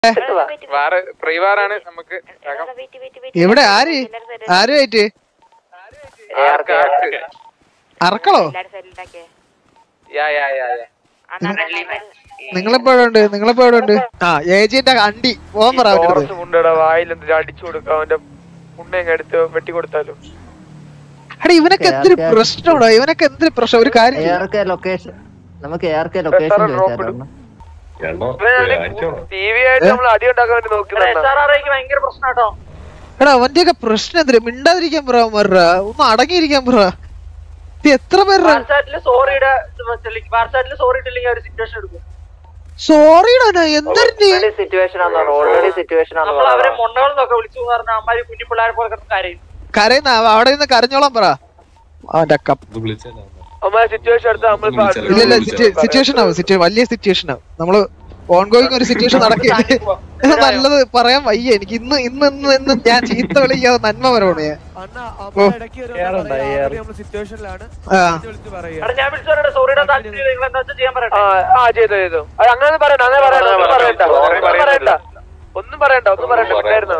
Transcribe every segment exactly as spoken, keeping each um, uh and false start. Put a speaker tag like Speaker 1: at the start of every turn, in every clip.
Speaker 1: എവിടെ ആര് ആരുമായിട്ട് അറക്കളോ? നിങ്ങളെപ്പോഴുണ്ട് നിങ്ങളെപ്പോഴുണ്ട്? ആ ഏജിന്റെ അണ്ടി പോകാൻ പറ.
Speaker 2: അടിച്ചു കൊടുക്കാം അവന്റെ പുണ്യെടുത്ത് വെട്ടി കൊടുത്താലോ.
Speaker 1: എടാ ഇവനൊക്കെ എന്തൊരു പ്രശ്നമാണോ? ഇവനൊക്കെ എന്തൊരു പ്രശ്നം? ഒരു കാര്യം
Speaker 3: നമുക്ക് ലൊക്കേഷൻ
Speaker 1: എടാ അവന്റെയൊക്കെ പ്രശ്നം എന്തിനാ? മിണ്ടാതിരിക്കാൻ പറ, മറ ഒന്ന് അടങ്ങിയിരിക്കാൻ പറ. എത്ര പേര് സോറിടാ എന്തൊരു കരയുന്ന അവിടെ നിന്ന് കരഞ്ഞോളാൻ പറ. അവന്റെ ഇല്ല സിറ്റുവേഷൻ ആവും, വലിയ സിറ്റുവേഷൻ ആവും. നമ്മള് ഓൺഗോയിങ് ഒരു സിറ്റുവേഷൻ നടക്കില്ല. നല്ലത് പറയാൻ വയ്യ എനിക്ക്. ഇന്ന് ഇന്ന് ഇന്ന് ഇന്ന് ഞാൻ ചീത്ത വിളിക്കാതെ നന്മ വരണേ.
Speaker 2: ഒന്നും പറയണ്ട ഒന്നും പറയണ്ട.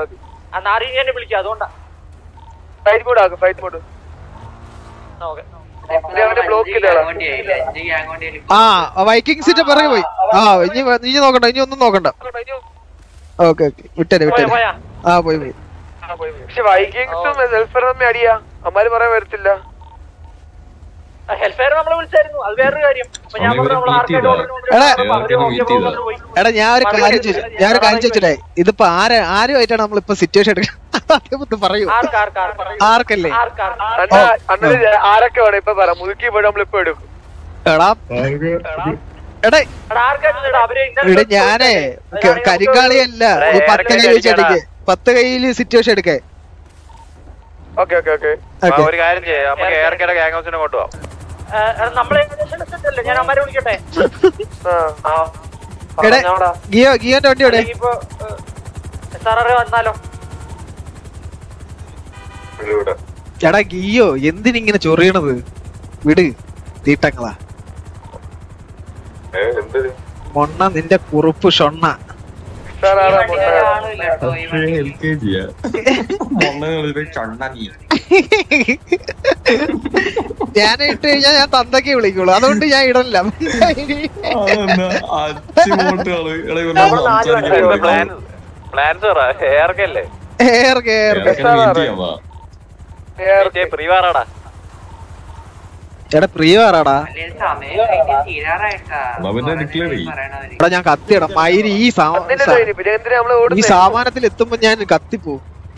Speaker 1: ആ വൈക്കിങ്സിന്റെ പിറകെ പോയി. ആ ഇനി ഇനി നോക്കണ്ട, ഇനി ഒന്നും നോക്കണ്ട. ഓക്കെ ഓക്കെ വിട്ടേ വിട്ടേ. ആ പോയി പോയി.
Speaker 2: പക്ഷെ വൈക്കിങ്സും ഹെൽഫറും അടിയാ, അമ്മാര് പറയാൻ വരത്തില്ല.
Speaker 1: എടാ ഞാൻ ഒരു കാര്യം ചോദിച്ചു ഞാൻ ഒരു കാര്യം ചോദിച്ചിട്ടേ, ഇതിപ്പോ ആര് ആരുമായിട്ടാണ് നമ്മളിപ്പോ സിറ്റുവേഷൻ എടുക്കുന്നത്? പറയൂ. ആർക്കല്ലേ?
Speaker 2: ആരൊക്കെ വേണം ഇപ്പൊ പറ. മുതുക്കി പോയി നമ്മളിപ്പോ എടുക്കും.
Speaker 1: എടാ എടേ ഇവിടെ ഞാനേ കരിങ്കാളിയല്ല. പത്ത് കൈ വെച്ചെടുക്ക്, പത്ത് കൈയില് സിറ്റുവേഷൻ എടുക്കേ.
Speaker 2: ഓക്കെ ഓക്കെ ഓക്കെ ഒരു കാര്യം ചെയ്യാം, നമുക്ക് ഏർക്കയുടെ ഗ്യാങ് ഹൗസിനെ കൊണ്ടുപോവാം.
Speaker 1: ഗിയോ ഗിയോന്റെ വണ്ടി എവിടെ? എടാ ഗിയോ എന്തിനിങ്ങനെ ചൊറിയണത്? വിട് തീട്ടങ്ങളാ. മൊണ്ണ നിന്റെ കുറുപ്പ് ഷൊണ്ണ. ഞാൻ ഇട്ട് കഴിഞ്ഞാൽ ഞാൻ തന്തയ്ക്ക് വിളിക്കുള്ളൂ, അതുകൊണ്ട് ഞാൻ ഇടണില്ല. എടാ പ്രിയറാടാ. എടാ ഞാൻ കത്തിയടാ മയില്. ഈ ഈ സാമാനത്തിൽ എത്തുമ്പോ ഞാൻ കത്തിപ്പോ.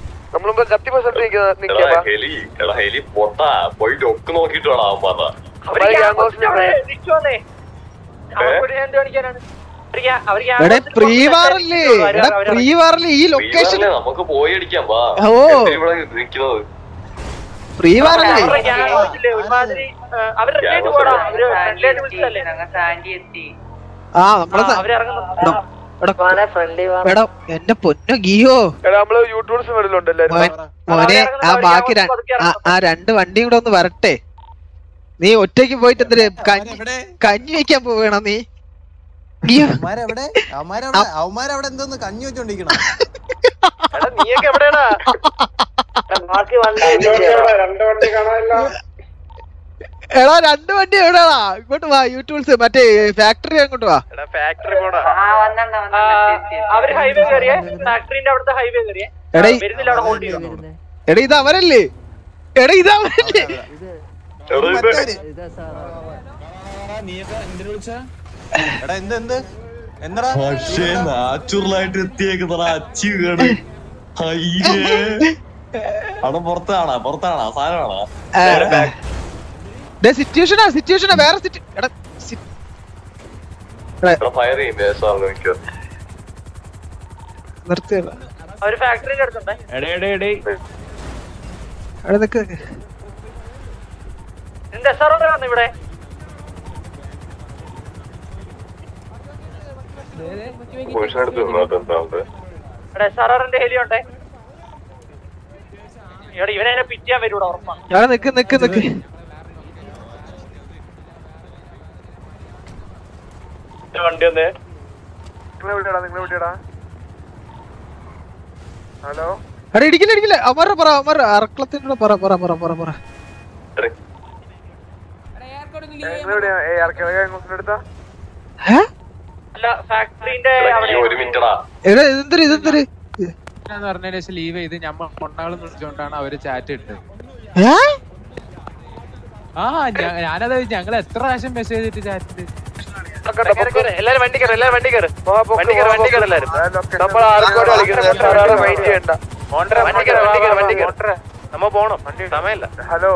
Speaker 1: എടാ പ്രീവാറല്ലേ? എടാ പ്രീവാറല്ലേ ഈ ലൊക്കേഷൻ?
Speaker 4: നമുക്ക് പോയി അടിക്കാം.
Speaker 1: ഓ പ്രീവാറല്ലേ? ആ നമ്മളെ എടാ എന്റെ പൊന്നു ഗിയോ മോനെ, ആ ബാക്കി ആ രണ്ട് വണ്ടിയും കൂടെ ഒന്ന് വരട്ടെ. നീ ഒറ്റയ്ക്ക് പോയിട്ട് എന്തിന് കഞ്ഞി വെക്കാൻ പോവേണ നീ?
Speaker 5: അവന്മാരവിടെ എന്തോന്ന് കഞ്ഞി വെച്ചോണ്ടിരിക്കണം.
Speaker 1: എടാ രണ്ട് വണ്ടി എവിടെയാടാ? ഇങ്ങോട്ട് വാ. യൂട്യൂബ്സ് മറ്റേ ഫാക്ടറി അങ്ങോട്ട് വാ. എടാ ഇത് അവരല്ലേ? എടാ ഇത് അവരല്ലേ?
Speaker 4: പക്ഷേ നാച്ചുറലായിട്ട് എത്തിയേക്കുന്നതാ അച്ചി വീട്. അവിടെ പുറത്താണാ പുറത്താണാ സാധനമാണോ?
Speaker 1: സിറ്റുവേഷനാ സിറ്റുവേഷനാ വേറെ
Speaker 2: ഇവിടെ ഹെലിയുണ്ടേ. ഇവനെ പിറ്റാൻ വരൂടാ ഉറപ്പാണ്.
Speaker 1: നിക്ക് നിക്ക് നിക്ക്.
Speaker 2: വണ്ടി വന്നേ. നിങ്ങളെ വിളിയടാ നിങ്ങളെ വിളിയടാ. ഹലോ
Speaker 1: എടാ ഇടിക്കില്ല ഇടിക്കില്ല അവരുടെ പറ അവരുടെ അറക്കളത്തിനോട് പറ പറ പറ പറ പറ എടാ ഇതെന്തര് ഇതെന്തര്
Speaker 6: പറഞ്ഞ ലീവ് ചെയ്ത് ഞമ്മ കൊണ്ടാളും വിളിച്ചോണ്ടാണ് അവര് ചാറ്റ് ഇട്ടത്. ആ ഞാനത് ഞങ്ങൾ എത്ര പ്രാവശ്യം മെസ്സേജ് ചെയ്തിട്ട് ചാറ്റ്
Speaker 2: എല്ലാരും വണ്ടി കയറി എല്ലാരും വണ്ടി കയറി വണ്ടി കയറി വണ്ടി കയറി എല്ലാരും നമ്മൾ ആർക്കോട് കളിക്കുന്നത് മൈൻഡ് ചെയ്യണ്ട. വണ്ടി കയറി വണ്ടി കയറി വണ്ടി കയറി നമ്മ പോണം സമയമില്ല. ഹലോ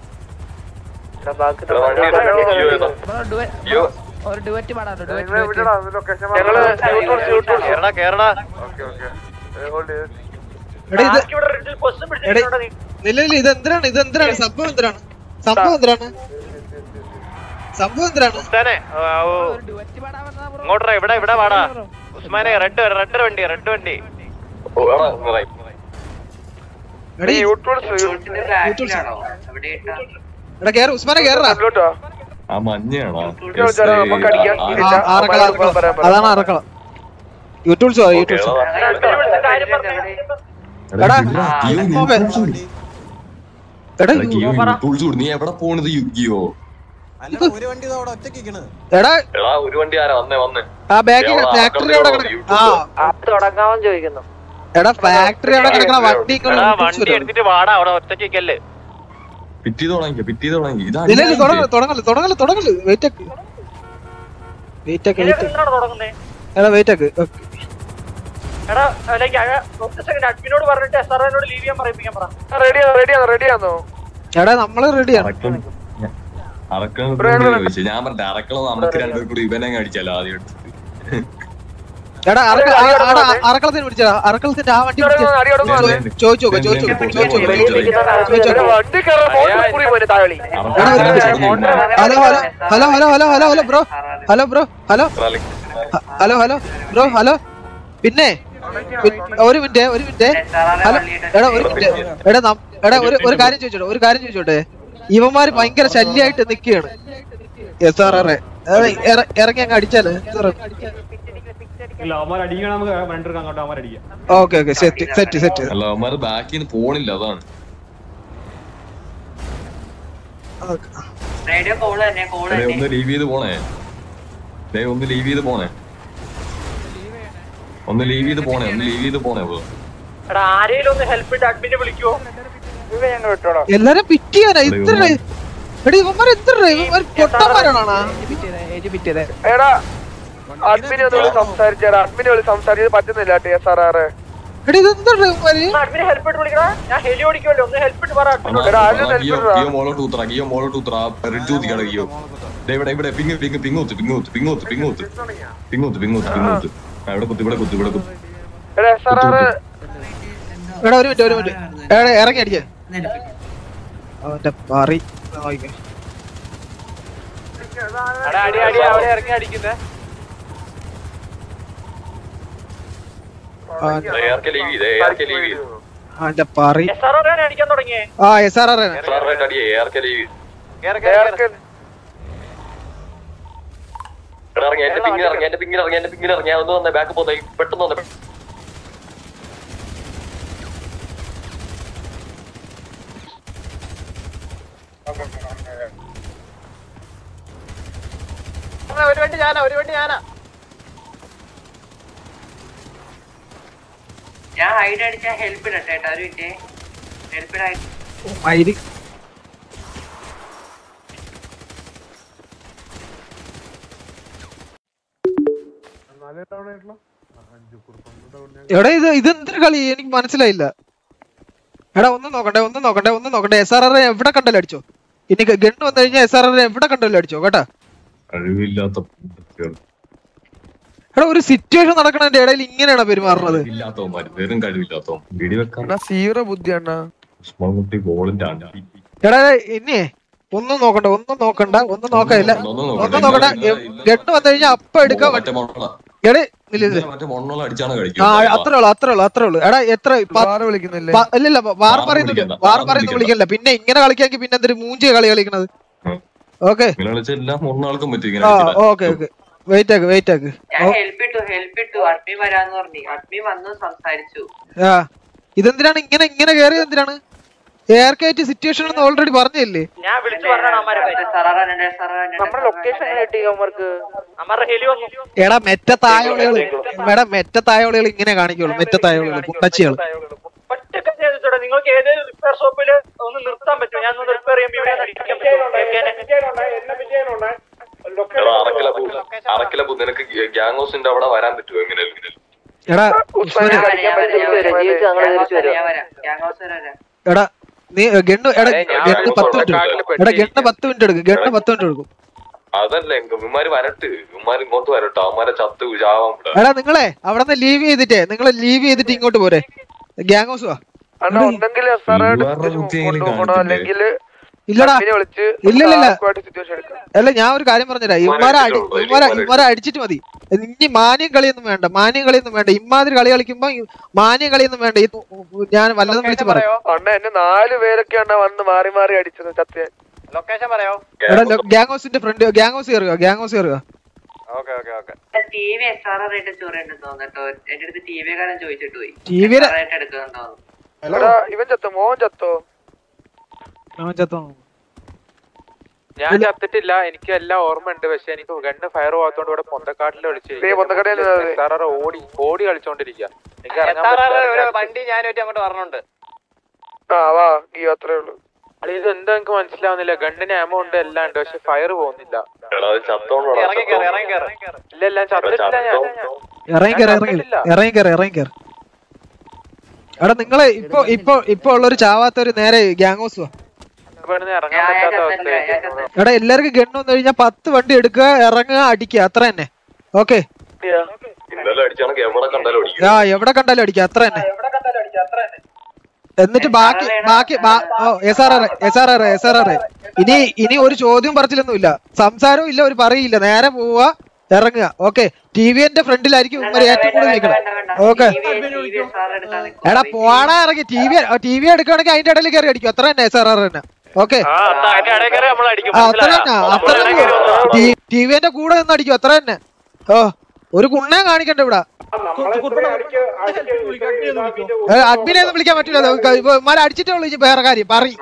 Speaker 1: ഇതെന്തിനാണ് ഇതെന്തിനാണ് സംഭവം എന്തിനാണ് സംഭവം എന്തിനാണ് സംഭവം എന്തിനാണ്
Speaker 2: ഇങ്ങോട്ടാ ഇവിടെ ഇവിടെ വാടാ ഉസ്മാനെ റെഡ് റെഡ് വണ്ടി റെഡ് വണ്ടി
Speaker 1: എടാ കേറ് ഉസ്മാനെ കേറാ
Speaker 4: ആ മഞ്ഞയാണോ
Speaker 1: അതാണ് അറക്കളം യൂട്യൂബ്സ് യൂട്യൂബ്സ്
Speaker 4: നീ എവിടെ പോണത് യുഗിയോ
Speaker 5: ഒരു വണ്ടി അവിടെ ഒറ്റയ്ക്ക്
Speaker 1: എടാ
Speaker 4: ഒരു വണ്ടി ആരാ വന്നേ വന്നേ
Speaker 1: ആ ബാക്കി ഫാക്ടറി അവിടെ
Speaker 3: തുടങ്ങാൻ ചോദിക്കുന്നു.
Speaker 1: എടാ ഫാക്ടറി അവിടെ കിടക്കണ വണ്ടി
Speaker 2: വണ്ടി എടുത്തിട്ട് വാടാ അവിടെ ഒറ്റയ്ക്കല്ലേ
Speaker 4: പിറ്റി തുടങ്ങി പിറ്റി തുടങ്ങി
Speaker 1: തുടങ്ങല് തുടങ്ങല് തുടങ്ങല് തുടങ്ങല് വെയിറ്റ് ആക്ക് വെയിറ്റ് ആക്ക് വെയിറ്റ് എടാ വെയിറ്റ് ആക്ക് എടാ നമ്മള് റെഡിയാണ്.
Speaker 4: ചോദിച്ചു ഞാൻ പറഞ്ഞ അറക്കള നമുക്ക് രണ്ടുപേർ കൂടി ഇവനെ അടിച്ചാലോ ആദ്യം എടുത്തിട്ട്.
Speaker 1: എടാ അറക്കളത്തിന് പിടിച്ചടാ അറക്കളത്തിന്റെ ആ വണ്ടി ചോദിച്ചു ചോദിച്ചു hello hello hello hello hello hello bro hello bro hello hello hello bro hello പിന്നെ ഒരു മിനിറ്റ് ഒരു മിനിറ്റ് ഹലോ എടാ ഒരു മിനിറ്റ് എടാ എടാ ഒരു ഒരു കാര്യം ചോദിച്ചോട്ടെ ഒരു കാര്യം ചോദിച്ചോട്ടെ ഇവന്മാര് ഭയങ്കര ശല്യമായിട്ട് നിക്കുകയാണ്. എസ് ആർ ആർ ഇറങ്ങി അങ്ങ് അടിച്ചാല് okay okay set set set
Speaker 4: അല്ല അവന്മാര് ബാക്കിൽ പോണില്ല അതാണ്. ഒന്ന് ലീവ് ചെയ്ത് പോണേ ഒന്ന് ലീവ് ചെയ്ത് പോണേ ഒന്ന് ലീവ് ചെയ്ത് പോണേ ഒന്ന് ലീവ് ചെയ്ത് പോണേ
Speaker 1: എല്ലാരും പിറ്റിയാനാ ഇത്ര എടാ ഇവന്മാർ എത്ര ഇവന്മാർ പൊട്ടന്മാരാണോ?
Speaker 2: അഡ്മിനെ സംസാരിച്ചാ അഡ്മിനെ വിളി സംസാരിച്ചത് പറ്റുന്നില്ല ടി എസ് ആർ ആർ
Speaker 1: എടാ ഒരു മിനിറ്റ് ഒരു മിനിറ്റ് എടാ ഇറങ്ങി അടിച്ചേ അവന്റെ പറി
Speaker 2: ഇറങ്ങി അടിക്കുന്നേ
Speaker 1: അവന്റെ പറി ആ എസ് ആർ ആർ
Speaker 4: പെട്ടെന്ന് വന്നേ
Speaker 2: ഒരു വണ്ടി ഞാനാ ഒരു വണ്ടി ഞാനാ
Speaker 3: ഞാൻ ഹൈഡ് അടിച്ച ഹെൽപ്പ് ഇടട്ടെ ഒരു മിനിറ്റ് ഹെൽപ്പ് ഇടാ
Speaker 1: എടാ ഇത് ഇതെന്തൊരു കളി എനിക്ക് മനസ്സിലായില്ല. എടാ ഒന്നും നോക്കട്ടെ ഒന്നും നോക്കട്ടെ ഒന്നും നോക്കട്ടെ എസ് ആർ ആർ എവിടെ കണ്ടല്ലോ അടിച്ചോ. ഇനി ഗണ്ണ് വന്നു കഴിഞ്ഞാൽ എസ് ആർ ആർ എവിടെ കണ്ടല്ലോ അടിച്ചോ കേട്ടാ. എടാ ഒരു സിറ്റുവേഷൻ നടക്കണതിന്റെ ഇടയിൽ ഇങ്ങനെയാണോ പെരുമാറുന്നത്? എടാ ഇനി ഒന്നും നോക്കണ്ട ഒന്നും നോക്കണ്ട ഒന്നും നോക്കല്ല ഒന്നും നോക്കണ്ട ഗണ്ണ് വന്നു കഴിഞ്ഞാൽ അപ്പ എടുക്കാൻ എടേ അത്രേ ഉള്ളു അത്രേ ഉള്ളു അത്രേ ഉള്ളു. എടാ എത്ര ഇല്ലില്ല വാർ പറയുന്നുണ്ട് വാർ പറയുന്നു വിളിക്കല്ല. പിന്നെ ഇങ്ങനെ കളിക്കാമെങ്കിൽ പിന്നെ എന്തൊരു മൂഞ്ചിയ കളി കളിക്കണത്. ഓക്കെ ഓക്കെ ഓക്കെ വെയിറ്റ് ആക്ക് വെയിറ്റ് ആക്ക് ഇതെന്തിനാണ് ഇങ്ങനെ ഇങ്ങനെ കയറിയത് എന്തിനാണ്? എയർ കയറ്റ് സിറ്റുവേഷൻ എന്ന് ഓൾറെഡി പറഞ്ഞില്ലേ?
Speaker 2: ഞാൻ വിളിച്ചു
Speaker 1: എടാ മെറ്റ തായോളികള് മേഡം മെറ്റ തായോളികൾ ഇങ്ങനെ കാണിക്കുള്ളൂ. മെറ്റ തായോളികള് പുട്ടച്ചികള്.
Speaker 2: നിങ്ങൾക്ക് ഏതെങ്കിലും റിപ്പയർ ഷോപ്പില് ഒന്ന് നിർത്താൻ പറ്റുമോ? ഞാൻ ഒന്ന് റിപ്പയർ ചെയ്യുമ്പോൾ
Speaker 4: നിനക്ക് ഗ്യാങ് ഹൗസിന്റെ അവിടെ വരാൻ പറ്റുമോ? എങ്ങനെ
Speaker 1: എടാ എടാ നീ ഗണ്ണു എടാ ഗണ്ണ് പത്ത് മിനിറ്റ് എടാ ഗണ്ണ് പത്ത് മിനിറ്റ് എടുക്കും. ഗണ്ണ് പത്ത് മിനിറ്റ് എടുക്കും.
Speaker 4: അതല്ല ഇവന്മാര് വരട്ട്, ഇവന്മാര് ഇങ്ങോട്ട് വരട്ടോ. അവന്മാരെ ചത്ത് ചാവാൻ.
Speaker 1: എടാ നിങ്ങളെ അവിടെ നിന്ന് ലീവ് ചെയ്തിട്ടേ നിങ്ങള് ലീവ് ചെയ്തിട്ട് ഇങ്ങോട്ട് പോരെ. ഗ്യാങ് ഹൗസ് വാ. ഇല്ലടാ ഇല്ല ഇല്ല അല്ല ഞാൻ ഒരു കാര്യം പറഞ്ഞുതരാം. ഇവന്മാരെ അടി ഇവന്മാരെ ഇവന്മാരെ അടിച്ചിട്ട് മതി. ഇനി മാന്യം കളിയൊന്നും വേണ്ട. മാന്യം കളിയൊന്നും വേണ്ട. ഇമാതിരി കളി കളിക്കുമ്പോ മാന്യം കളിയൊന്നും വേണ്ട. ഞാൻ വല്ലതും വിളിച്ച് പറയാം.
Speaker 2: എന്നെ നാല് പേരൊക്കെയാണ് വന്ന് മാറി മാറി അടിച്ചത്. സത്യം ലൊക്കേഷൻ പറയാമോ?
Speaker 1: എടാ ഗ്യാങ് ഹൗസിന്റെ ഫ്രണ്ട് ഗ്യാങ് ഹൗസ് കയറുക. ഗ്യാങ് ഹൗസ് കയറുക.
Speaker 2: ഇവൻ ചത്തോ? മോഹൻ ചത്തോ? ഞാൻ ചത്തിട്ടില്ല. എനിക്ക് എല്ലാം ഓർമ്മ ഉണ്ട്. പക്ഷെ എനിക്ക് ഗണ്ണ് ഫയർ പോകാത്തോണ്ട് ഇവിടെ പൊന്തക്കാട്ടിൽ വിളിച്ചു ഓടി ഓടി കളിച്ചോണ്ടിരിക്കുക. വണ്ടി ഞാനായിട്ട് അങ്ങോട്ട് പറഞ്ഞുണ്ട്. ആ വാ ഈ അത്രേ ഉള്ളൂ. ഇത് എന്താ എനിക്ക് മനസ്സിലാവുന്നില്ല. ഗണ്ണിന് എമൗണ്ട് എല്ലാം ഉണ്ട് പക്ഷെ ഫയർ പോകുന്നില്ല. ഇല്ല ഇല്ല ചത്തിട്ടില്ല. ഞാൻ
Speaker 1: ഇറങ്ങി കയറി ഇറങ്ങി ഇറങ്ങി കയറി ഇറങ്ങി കയറി. എടാ നിങ്ങള് ഇപ്പൊ ഇപ്പൊ ഇപ്പൊ ഉള്ളൊരു ചാവാത്തൊരു നേരെ ഗ്യാങ് ഹൗസ് വാ.
Speaker 2: ഇറങ്ങാൻ പറ്റാത്ത അവസ്ഥ.
Speaker 1: എടാ എല്ലാവർക്കും ഗണ്ണ് വന്നു കഴിഞ്ഞാൽ പത്ത് വണ്ടി എടുക്കുക, ഇറങ്ങുക, അടിക്കുക. അത്ര തന്നെ. ഓക്കെ ആ എവിടെ കണ്ടാലും അടിക്കുക. അത്ര തന്നെ. എന്നിട്ട് ബാക്കി ബാക്കി S R R S R R S R R ഇനി ഇനി ഒരു ചോദ്യം പറച്ചിലൊന്നും ഇല്ല. സംസാരവും ഇല്ല. ഒരു പറയില്ല. നേരെ പോവുക, ഇറങ്ങുക. ഓക്കെ ടി വിന്റെ ഫ്രണ്ടിലായിരിക്കും ഇവര് ഏറ്റവും കൂടുതൽ നിൽക്കണം. ഓക്കെ എടാ പോവാടാ ഇറങ്ങി. ടി വി ടി വി എടുക്കുകയാണെങ്കിൽ അതിന്റെ ഇടയിൽ കയറി അടിക്കും. അത്ര തന്നെ എസ് ആർ ആർ തന്നെ. ഓക്കെ അത്ര തന്നെ അത്ര ടി വിന്റെ കൂടെ നിന്ന് അടിക്കും. അത്ര തന്നെ. ഓ ഒരു ഗുണ്ണേ കാണിക്കണ്ട ഇവിടെ. അഡ്മിനെ ഒന്നും വിളിക്കാൻ പറ്റൂല. മാല അടിച്ചിട്ടേ ഉള്ളു. വേറെ കാര്യം പറയും.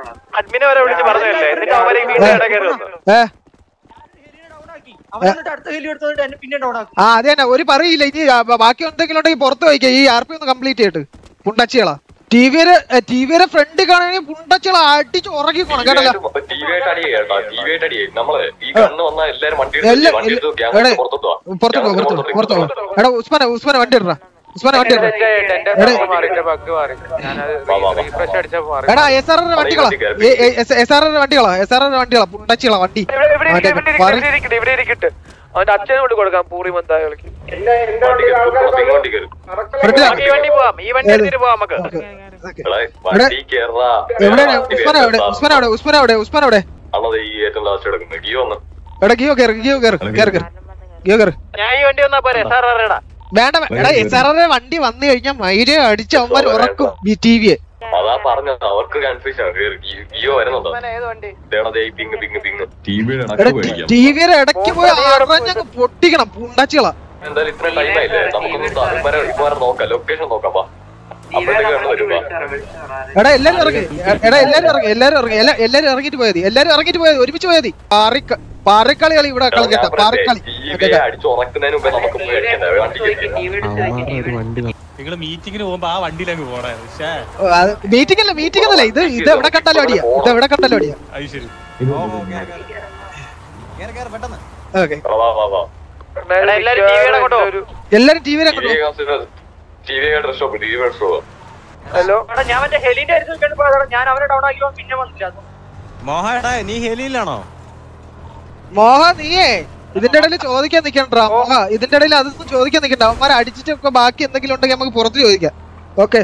Speaker 1: ആ അത് തന്നെ. ഒരു പറയില്ല. ഇനി ബാക്കി എന്തെങ്കിലും ഉണ്ടെങ്കിൽ പുറത്ത് വയ്ക്കുക. ഈ ആർ പി ഒന്ന് കംപ്ലീറ്റ് ചെയ്തിട്ട് പുണ്ടച്ചികളാ. ടി വിയുടെ ടി വിയുടെ ഫ്രണ്ട് കാണുകയാണെങ്കിൽ പുണ്ടച്ചികള അടിച്ച് ഉറങ്ങിക്കോണം കേട്ടല്ലോ. പുറത്തു പുറത്തു പുറത്തു എടാ ഉസ്മാനെ ഉസ്മാനെ വണ്ടി ഇടറാ. ഉസ്മാനെ വണ്ടി ഇടറാ. എടാ എസ് ആർ ആറിന്റെ വണ്ടികളാ. എസ് ആർ ആറിന്റെ വണ്ടികളാ. എസ് ആർ ആറിന്റെ വണ്ടികളാ. പുണ്ടച്ചികളാ വണ്ടി.
Speaker 2: അവന്റെ അച്ഛനോട് കൊടുക്കാം. പൂറി മന്താളിക്ക്
Speaker 1: വേണ്ട. എടാ എസ് ആർ ആറിന്റെ വണ്ടി വന്നു കഴിഞ്ഞാൽ മൈര് അടിച്ച് അവന്മാർ ഉറക്കും ടി വിയെ.
Speaker 4: അതാ പറഞ്ഞത് അവർക്ക് കൺഫ്യൂഷൻ.
Speaker 1: ടിവിയുടെ ഇടയ്ക്ക് പോയി അറിഞ്ഞങ്ങ് പൊട്ടിക്കണം പുണ്ടച്ചികളാ.
Speaker 4: എന്തായാലും ഇത്ര ടൈം ആയില്ലേ, നമുക്കൊന്ന് നോക്കാം. ലൊക്കേഷൻ നോക്കാം.
Speaker 1: എടാ എല്ലാരും ഇറങ്ങി. എടാ എല്ലാരും ഇറങ്ങി. എല്ലാരും ഇറങ്ങി. എല്ലാരും ഇറങ്ങിട്ട് പോയാതി. എല്ലാരും ഇറങ്ങിട്ട് പോയാതി. ഒരുമിച്ച് പോയാതി. പാറക്കളി കളി ഇവിടെ കളിക്കട്ടെ. പാറക്കളി
Speaker 4: അടിച്ചുറക്കുന്നതിന് മുമ്പേ നമുക്ക്
Speaker 5: നിങ്ങള് മീറ്റിങ്ങിന് പോകുമ്പോ ആ വണ്ടിയിലങ്ങ് പോണേ.
Speaker 1: മീറ്റിംഗ് അല്ല മീറ്റിംഗ് അല്ലേ ഇത്. ഇത് എവിടെ കണ്ടാലും അടിയാ. ഇത് എവിടെ കണ്ടാലും അടിയാ. എല്ലാരും ടി വിയിലെ
Speaker 5: മോഹടാ നീ ഹെലിയിലാണോ?
Speaker 1: മോഹ നീയേ ഇതിന്റെ ഇടയിൽ ചോദിക്കാൻ നിക്കണ്ടാ. മോഹ ഇതിന്റെ ഇടയിൽ അതൊന്നും ചോദിക്കാൻ നിക്കണ്ട. അവന്മാരെ അടിച്ചിട്ടൊക്കെ ബാക്കി എന്തെങ്കിലും ഉണ്ടെങ്കിൽ നമുക്ക് പുറത്ത് ചോദിക്കാം. ഓക്കെ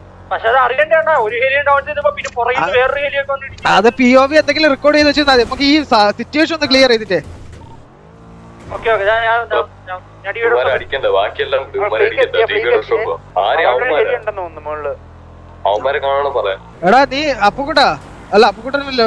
Speaker 1: അത് പി ഒ വി എന്തെങ്കിലും റെക്കോർഡ് ചെയ്ത് വെച്ചാൽ മതി. നമുക്ക് ഈ സിറ്റുവേഷൻ ഒന്ന് ക്ലിയർ ചെയ്തിട്ടേ. എടാ നീ അപ്പുക്കുട്ടാ അല്ല അപ്പുക്കുട്ടനല്ലോ.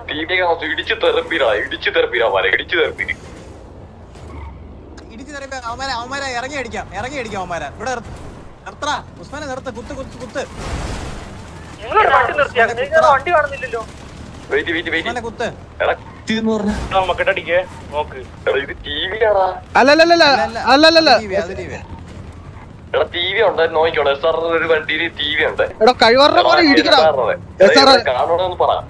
Speaker 4: ടി വി ഇടിച്ചു തെറപ്പിടാ ഇടിച്ചു തെറപ്പിടാ വരെ ഇടിച്ചു തെറപ്പി
Speaker 7: ഇടിച്ചു തെറപ്പി അവന്മാരെ അവന്മാരെ ഇറങ്ങി അടിക്കാം ഇറങ്ങി അടിക്കാം അവന്മാരെ ഇവിടെ നിർത്തറ ഉസ്മാനെ നിർത്ത കുത്ത് കുത്ത് കുത്ത്
Speaker 2: വണ്ടി കാണുന്നില്ലല്ലോ
Speaker 4: വെയിറ്റ് വെയിറ്റ് വെയിറ്റ്
Speaker 7: കുത്ത്
Speaker 4: എടാ എന്ന് പറഞ്ഞ
Speaker 2: മക്കട്ടടിക്കേ നോക്ക്
Speaker 4: ഇത് ടി വി ആടാ
Speaker 1: അല്ലല്ലല്ല അല്ലല്ലല്ല
Speaker 4: എടാ ടി വി ഉണ്ട് നോക്കിക്കോളെ എസ് ആർ ഒരു വണ്ടിയിൽ ടി വി ഉണ്ട്
Speaker 1: എടാ കഴിവറ പോലെ ഇടിക്കണം എസ് ആർ
Speaker 4: കാണണമെന്ന് പറ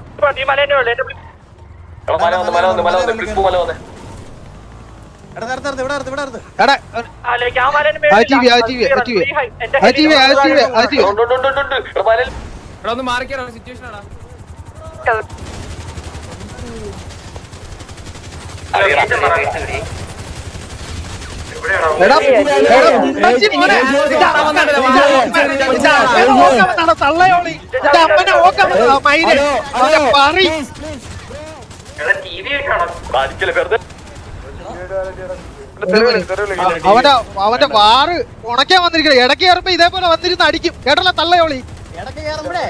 Speaker 4: എടാ മല വന്ന് മല വന്ന് മല വന്ന് ക്ലിപ്പ് മല വന്ന്
Speaker 7: എടാ നിർത്ത് നിർത്ത് ഇവിടെ നിർത്ത് ഇവിടെ നിർത്ത്
Speaker 1: എടാ ആ ടി വി ആ ടി വി ആ ടി വി ആ ടി വി ആ ടി വി ആ ടി വി
Speaker 4: ഉണ്ട് ഉണ്ട് ഉണ്ട് ഉണ്ട് എടാ മലയിൽ
Speaker 6: എടാ ഒന്ന് മാറിക്കാനോ സിറ്റുവേഷൻ ആടാ
Speaker 1: എടാ എടാ ഉമ്മച്ചി മോനെ തള്ളയോളി അമ്മനെ ഓക്കം മൈരെ അവനെ പറി അവന്റെ അവന്റെ വാറ് ഉണക്കാൻ വന്നിരിക്കണം ഇടയ്ക്ക് കയറുമ്പോ ഇതേപോലെ വന്നിരുന്ന് അടിക്കും കേട്ടല്ലോ തള്ളയോളി
Speaker 7: ഇടയ്ക്ക് കയറുമ്പോഴേ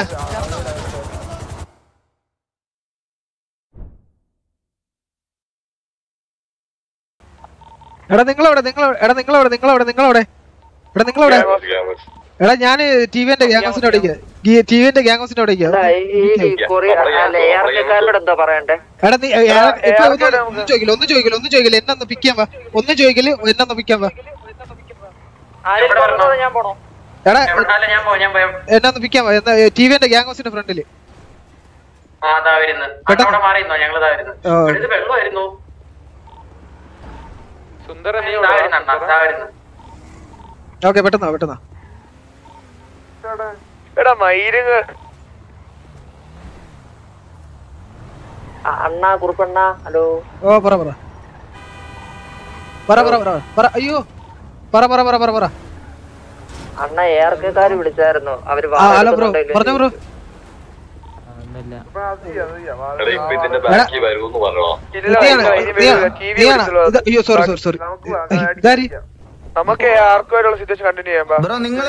Speaker 1: എടാ നിങ്ങളവിടെ നിങ്ങൾ എടാ നിങ്ങളവിടെ നിങ്ങളവിടെ നിങ്ങളവിടെ എടാ നിങ്ങളവിടെ എടാ ഞാന് ടി വിന്റെ ഗ്യാങ്സിന്റെ അവിടേക്ക് ടി വിന്റെ ഗ്യാങ്സിന്റെ അവിടേക്ക് എടാ നീ ഇപ്പൊ ഒന്നും ചോദിക്കില്ല ഒന്നും ചോദിക്കില്ല ഒന്നും ചോദിക്കില്ല എന്നൊന്ന് പിക്കാൻ വാ ഒന്നും ചോദിക്കില്ല എന്നൊന്ന് പിക്കാൻ വാ എടാ എന്നൊന്ന് പിക്കാൻ വാ എന്നാ ടി വിന്റെ ഗ്യാങ്സിന്റെ ഫ്രണ്ടില് ഓക്കെ പെട്ടെന്നാ പെട്ടെന്നാ
Speaker 2: എടാ മയിലുങ്ങ
Speaker 3: അണ്ണാ കുറുപ്പണ്ണ ഹലോ
Speaker 1: ഓ പറ പറ പറ പറ പറ പറ അയ്യോ പറ പറ പറ പറ പറ
Speaker 3: അണ്ണ ഏർക്കാര് വിളിച്ചായിരുന്നു അവര്
Speaker 1: ഹലോ ബ്രോ പറഞ്ഞോ ബ്രോ അയ്യോ സോറി സോറി സോറി ഇതാരി
Speaker 2: നമുക്ക് ആർക്കുമായിട്ടുള്ള സിറ്റുവേഷൻ കണ്ടിന്യൂ ചെയ്യാം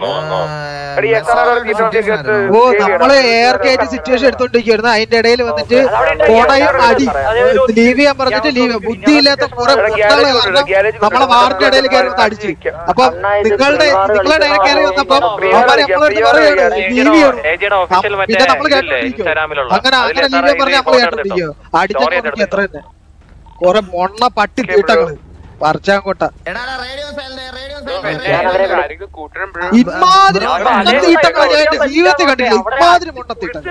Speaker 1: ഓ നമ്മള് എയർ കയറ്റി സിറ്റുവേഷൻ എടുത്തോണ്ടിരിക്കുവായിരുന്നു അതിന്റെ ഇടയിൽ വന്നിട്ട് കോണയും അടി ലീവ് ചെയ്യാൻ പറഞ്ഞിട്ട് ലീവ് ബുദ്ധിയില്ലാത്ത കുറെ കുട്ടികളെ കാരണം നമ്മളെ വാറിന്റെ ഇടയിൽ കയറി വന്ന് അടിച്ചു അപ്പൊ നിങ്ങളുടെ നിങ്ങളുടെ ഇടയിൽ കയറി വന്നപ്പോ അവന്മാരെ നമ്മളെടുത്ത് പറയുകയാണ് ലീവ് ചെയ്യണം പിന്നെ നമ്മൾ കേട്ടോണ്ടിരിക്കും അങ്ങനെ അങ്ങനെ ലീവ് ചെയ്യാൻ പറഞ്ഞ് നമ്മൾ കേട്ടോണ്ടിരിക്കോ അടിച്ചു എത്ര തന്നെ കൊറേ മൊണ്ണ പട്ടി തീട്ടങ്ങള് പറിച്ചാങ്കോട്ട ഇമാതിരി മൊണ്ണത്തീട്ടങ്ങൾ ഞാൻ ജീവിതത്തിൽ കണ്ടില്ല ഇമാതിരി മൊണ്ണത്തീട്ടങ്ങൾ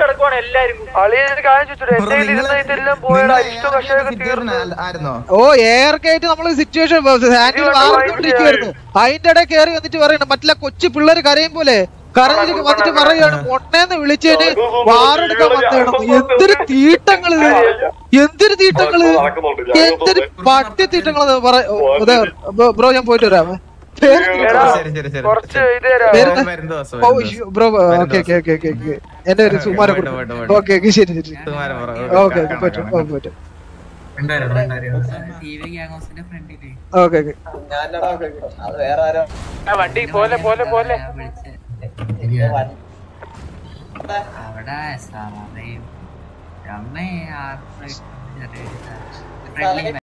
Speaker 1: ഓ എയർ കയറ്റി നമ്മള് സിറ്റുവേഷൻ ഹാൻഡിൽ വാർന്നുകൊണ്ടിരിക്കുവായിരുന്നു അതിന്റെ ഇടയിൽ കയറി വന്നിട്ട് പറയണം മറ്റുള്ള കൊച്ചു പിള്ളേര് കരയും പോലെ കരയിലേക്ക് വന്നിട്ട് പറയുകയാണ് മൊണ്ണേന്ന് വിളിച്ചതിന് വാറെടുക്കാൻ വന്നേണം എന്തൊരു തീട്ടങ്ങള് എന്തൊരു തീട്ടങ്ങള് എന്തൊരു പട്ടി തീട്ടങ്ങള് ബ്രോ ഞാൻ പോയിട്ട് വരാമേ bro okay okay okay okay okay എന്റെ ഒരു സുമാരം ഓക്കെ ഓക്കെ ശരി ശരി ഓക്കെ ഓക്കെ പറ്റും പറ്റും ഓക്കെ ഓക്കെ
Speaker 2: വണ്ടി പോലെ പോലെ പോലെ
Speaker 3: അവിടെ സാറേ അമ്മ